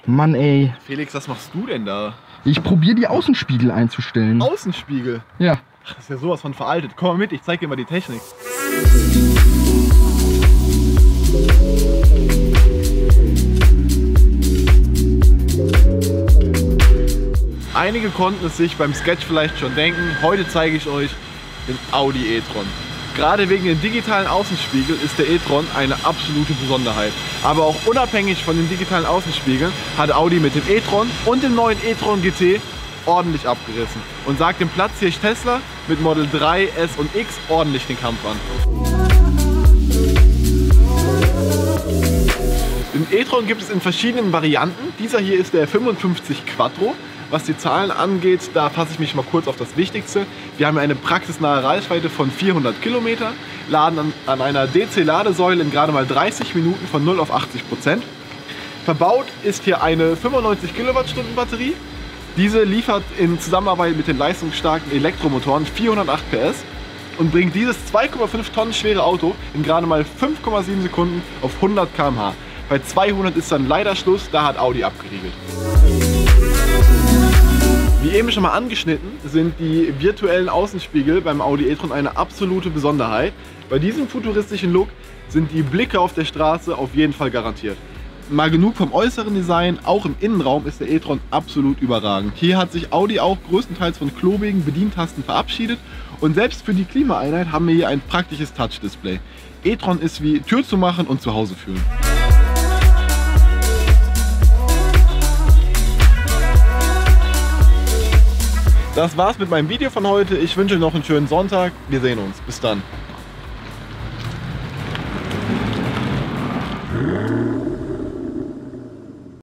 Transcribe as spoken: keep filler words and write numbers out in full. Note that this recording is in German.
Mann ey. Felix, was machst du denn da? Ich probiere die Außenspiegel einzustellen. Außenspiegel? Ja. Ach, das ist ja sowas von veraltet. Komm mal mit, ich zeig dir mal die Technik. Einige konnten es sich beim Sketch vielleicht schon denken. Heute zeige ich euch den Audi e-tron. Gerade wegen dem digitalen Außenspiegel ist der e-tron eine absolute Besonderheit. Aber auch unabhängig von den digitalen Außenspiegeln hat Audi mit dem e-tron und dem neuen e-tron G T ordentlich abgerissen und sagt dem Platzhirsch Tesla mit Model drei, S und X ordentlich den Kampf an. Den e-tron gibt es in verschiedenen Varianten. Dieser hier ist der fünfundfünfzig Quattro. Was die Zahlen angeht, da fasse ich mich mal kurz auf das Wichtigste. Wir haben eine praxisnahe Reichweite von vierhundert Kilometer, laden an, an einer D C-Ladesäule in gerade mal dreißig Minuten von null auf achtzig Prozent. Verbaut ist hier eine fünfundneunzig Kilowattstunden Batterie. Diese liefert in Zusammenarbeit mit den leistungsstarken Elektromotoren vierhundertacht P S und bringt dieses zwei Komma fünf Tonnen schwere Auto in gerade mal fünf Komma sieben Sekunden auf hundert Kilometer pro Stunde. Bei zweihundert ist dann leider Schluss, da hat Audi abgeriegelt. Wie eben schon mal angeschnitten, sind die virtuellen Außenspiegel beim Audi e-tron eine absolute Besonderheit. Bei diesem futuristischen Look sind die Blicke auf der Straße auf jeden Fall garantiert. Mal genug vom äußeren Design, auch im Innenraum ist der e-tron absolut überragend. Hier hat sich Audi auch größtenteils von klobigen Bedientasten verabschiedet und selbst für die Klimaeinheit haben wir hier ein praktisches Touch-Display. e-tron ist wie Tür zu machen und zu Hause fühlen. Das war's mit meinem Video von heute. Ich wünsche euch noch einen schönen Sonntag. Wir sehen uns. Bis dann.